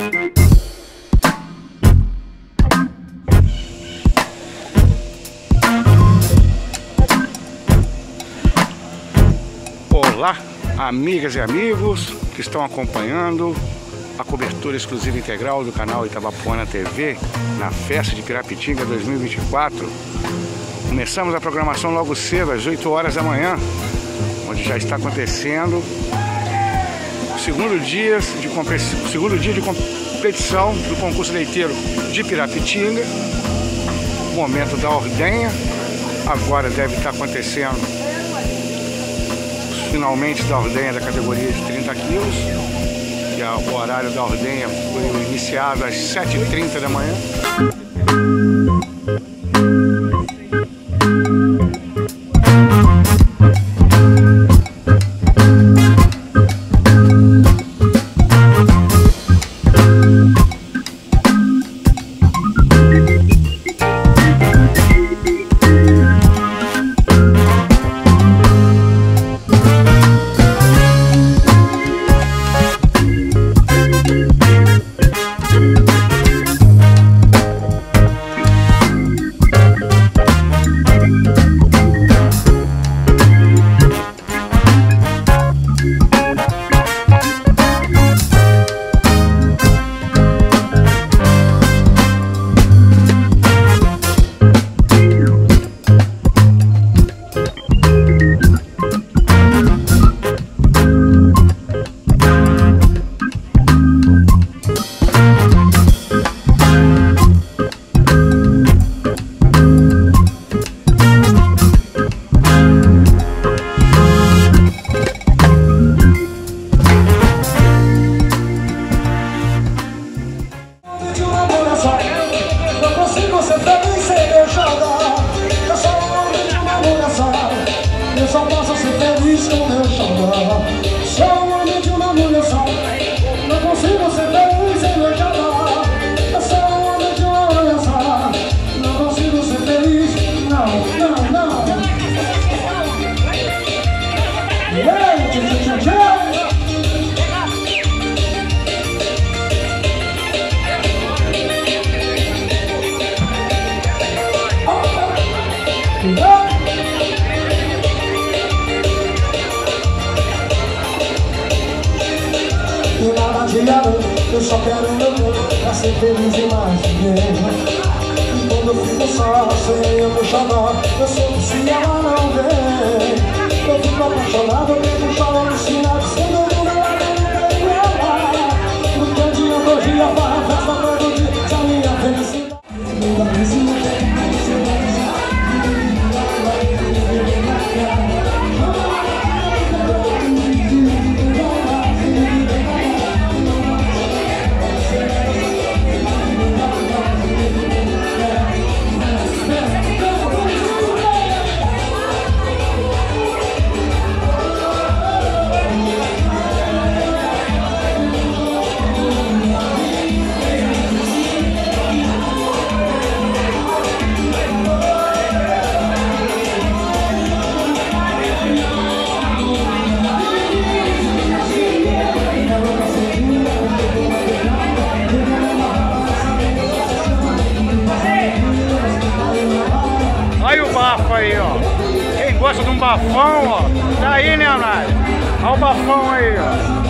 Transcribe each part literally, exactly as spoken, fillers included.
Olá, amigas e amigos que estão acompanhando a cobertura exclusiva integral do canal Itabapoana T V na festa de Pirapitinga dois mil e vinte e quatro. Começamos a programação logo cedo, às oito horas da manhã, onde já está acontecendo o segundo dia de, o segundo dia de competição do concurso leiteiro de Pirapitinga. O momento da ordenha, agora deve estar acontecendo finalmente da ordenha da categoria de trinta quilos, que é o horário da ordenha foi iniciado às sete e trinta da manhã. Eu só quero meu tempo pra ser feliz e mais ninguém. E quando eu fico só, sem eu me chamar, eu sinto se ela não vem. Eu fico apaixonado, eu fico só alucinado, sem dúvida ela não tem ela. No que adianta hoje a farra, festa todo dia, se a minha felicidade não dá felicidade. Olha o bafo aí, ó. Quem gosta de um bafão, ó, tá aí, né, Anália? Olha o bafão aí, ó.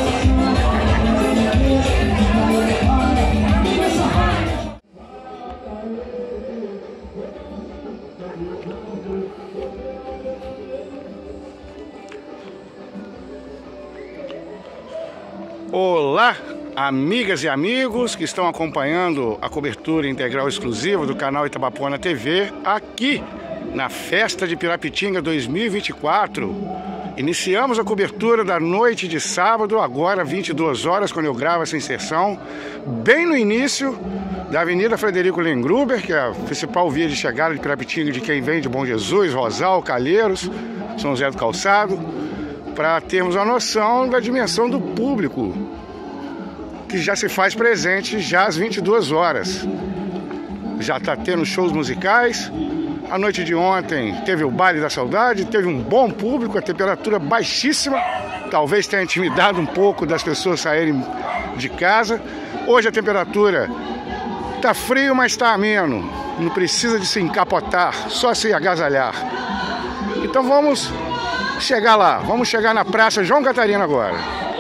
Olá, amigas e amigos que estão acompanhando a cobertura integral exclusiva do canal Itabapoana T V aqui na festa de Pirapitinga dois mil e vinte e quatro. Iniciamos a cobertura da noite de sábado, agora vinte e duas horas, quando eu gravo essa inserção, bem no início da Avenida Frederico Lengruber, que é a principal via de chegada de Pirapitinga de quem vem de Bom Jesus, Rosal, Calheiros, São José do Calçado, para termos uma noção da dimensão do público que já se faz presente já às vinte e duas horas. Já está tendo shows musicais. A noite de ontem teve o Baile da Saudade, teve um bom público, a temperatura baixíssima, talvez tenha intimidado um pouco das pessoas saírem de casa, Hoje a temperatura tá frio, mas tá ameno. Não precisa de se encapotar, só se agasalhar. Então vamos chegar lá, vamos chegar na Praça João Catarina agora.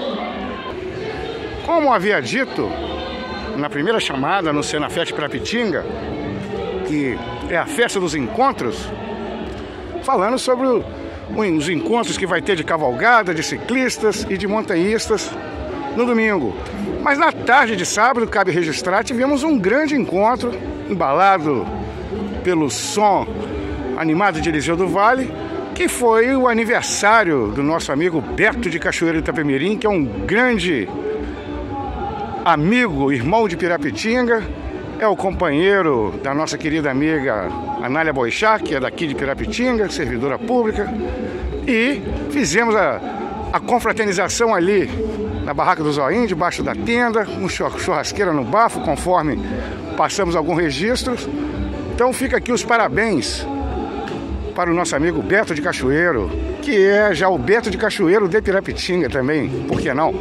Como havia dito na primeira chamada no Senafest Pirapitinga, que é a festa dos encontros, falando sobre o, os encontros que vai ter de cavalgada, de ciclistas e de montanhistas no domingo. Mas na tarde de sábado, cabe registrar, tivemos um grande encontro, embalado pelo som animado de Eliseu do Vale, que foi o aniversário do nosso amigo Beto de Cachoeiro de Itapemirim, que é um grande amigo, irmão de Pirapitinga, é o companheiro da nossa querida amiga Anália Boixá, que é daqui de Pirapitinga, servidora pública, e fizemos a, a confraternização ali na Barraca do Zoinho, debaixo da tenda, um churrasqueira no bafo, conforme passamos alguns registros. Então fica aqui os parabéns para o nosso amigo Beto de Cachoeiro, que é já o Beto de Cachoeiro de Pirapitinga também, por que não?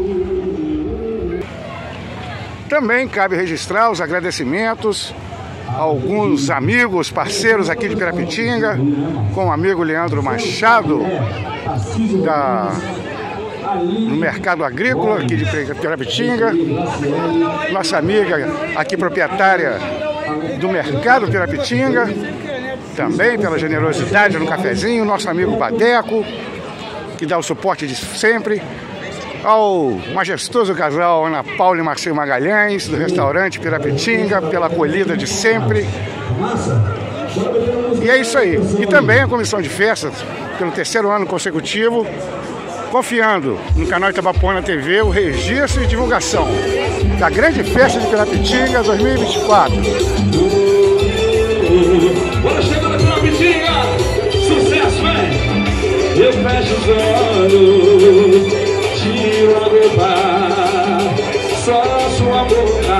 Também cabe registrar os agradecimentos a alguns amigos, parceiros aqui de Pirapitinga, com o amigo Leandro Machado, da, no mercado agrícola aqui de Pirapitinga, nossa amiga aqui proprietária do mercado Pirapitinga, também pela generosidade no cafezinho, nosso amigo Badeco, que dá o suporte de sempre, ao majestoso casal Ana Paula e Marcelo Magalhães, do restaurante Pirapitinga, pela acolhida de sempre. E é isso aí. E também a comissão de festas, pelo terceiro ano consecutivo, confiando no canal Itabapoana T V o registro e divulgação da grande festa de Pirapitinga dois mil e vinte e quatro. Bora chegar na Pirapitinga! Sucesso, hein? Eu fecho os olhos, tiro a roupa, só sua boca.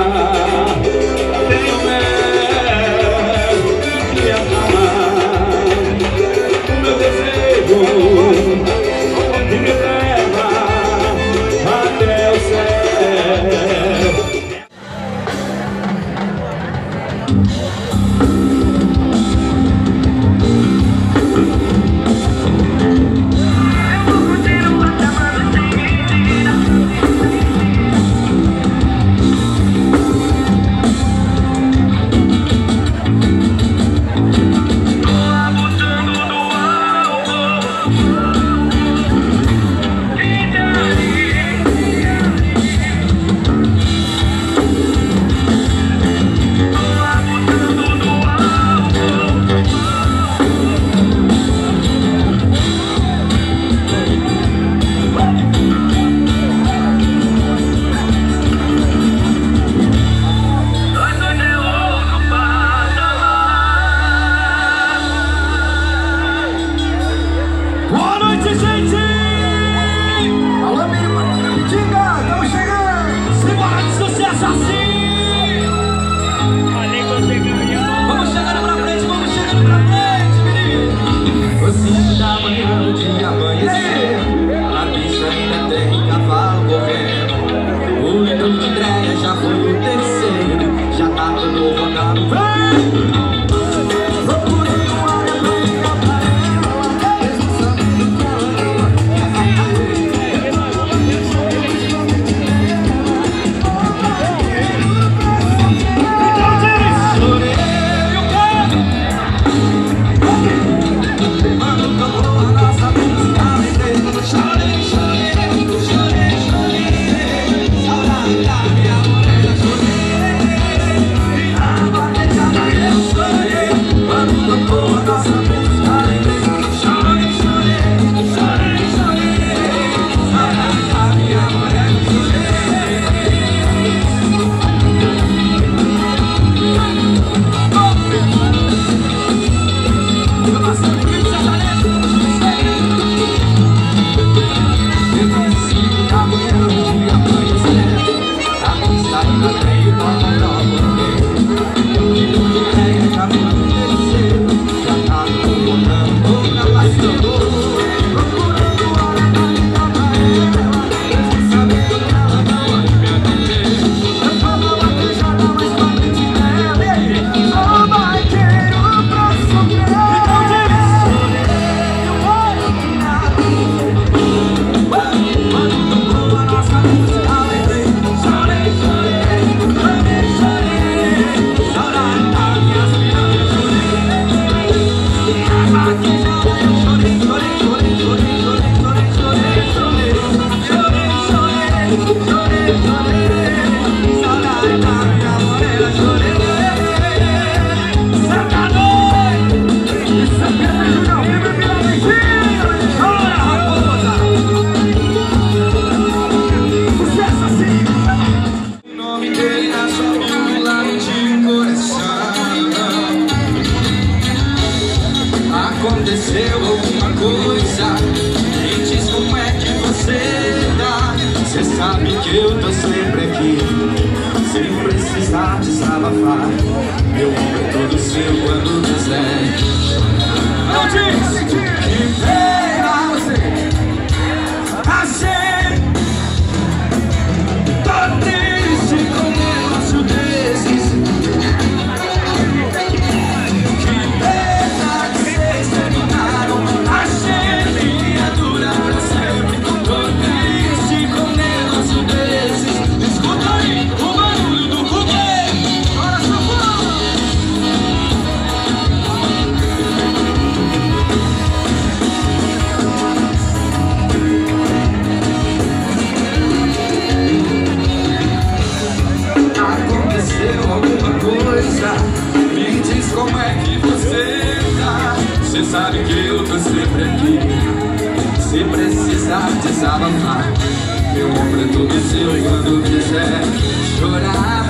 Tenho medo de amar o meu desejo e me leva até o céu. Come on. Sei na sua pílula de coração. Aconteceu alguma coisa, me diz como é que você tá. Cê sabe que eu tô sempre aqui, sem precisar desabafar. Meu ombro é todo seu quando quiser. Não diz que pena você achei. Tô triste com um negócio desses. Que pena que vocês terminaram. Achei que ia durar pra sempre. Tô triste com um negócio desses. Escuta aí o barulho do foguete. Bora, São Paulo! Aconteceu alguma coisa, me diz como é que você tá. Cê sabe que eu tô sempre aqui, se precisar desabafar. Meu ombro é todo seu quando quiser chorar.